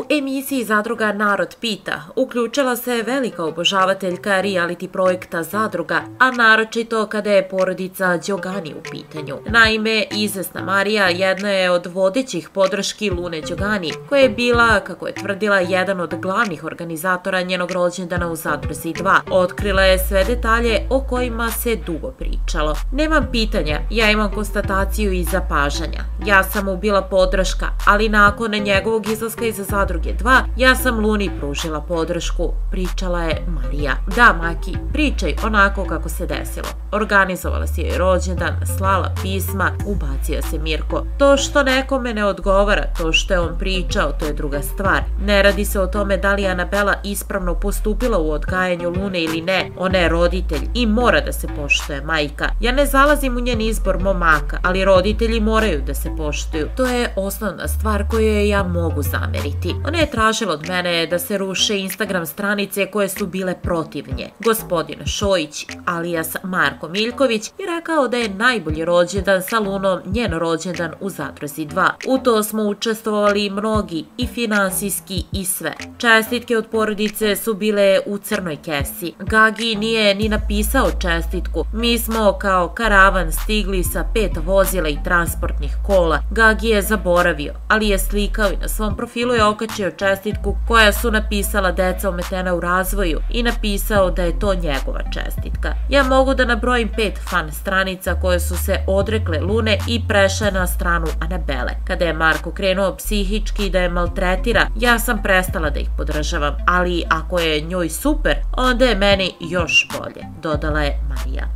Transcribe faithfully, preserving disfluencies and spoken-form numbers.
emisiji Zadruga Narod pita uključila se velika obožavateljka reality projekta Zadruga, a naročito kada je porodica Đogani u pitanju. Naime, izvesna Marija jedna je od vodećih podrški Lune Đogani, koja je bila, kako je tvrdila, jedan od glavnih organizatora njenog rođendana u Zadruzi dva. Otkrila je sve detalje o kojima se dugo pričalo. Nemam pitanja, ja imam konstataciju i zapažanja. Ja sam mu bila podrška, ali nakon njegovog izlaska iz Zadruge dva, ja sam Luni pružila podršku, pričala je Marija. Da, Maki, pričaj onako kako se desilo. Organizovala si joj rođendan, slala pisma, ubacio se Mirko. To što nekome ne odgovara, to što je on pričao, to je druga stvar. Ne radi se o tome da li je Anabela ispravno postupila u odgajanju Lune ili ne. Ona je roditelj i mora da se poštuje majka. Ja ne zalazim u njen izbor momaka, ali roditelji moraju da se poštuju. To je osnovna stvar koju je ja mogu zameriti. Ona je tražila od mene da se ruše Instagram stranice koje su bile protiv nje. Gospodin Šojić, alijas Marko Miljković, je rekao da je najbolji rođendan sa Lunom njen rođendan u Zadruzi dva. U to smo učestvovali mnogi, i finansijski i sve. Čestitke od porodice su bile u crnoj kesi. Gagi nije ni napisao čestitku. Mi smo kao karavan stigli sa pet vozila i transportnih kola. Gagi je zaboravio, ali je slikao i na svom profilu je okačio čestitku koja su napisala deca ometena u razvoju i napisao da je to njegova čestitka. Ja mogu da nabrojim pet fan stranica koje su se odrekle Lune i prešle na stranu Anabele. Kada je Marko krenuo psihički da je maltretira, ja sam prestala da ih podržavam, ali ako je njoj super, onda je meni još bolje, dodala je Marija.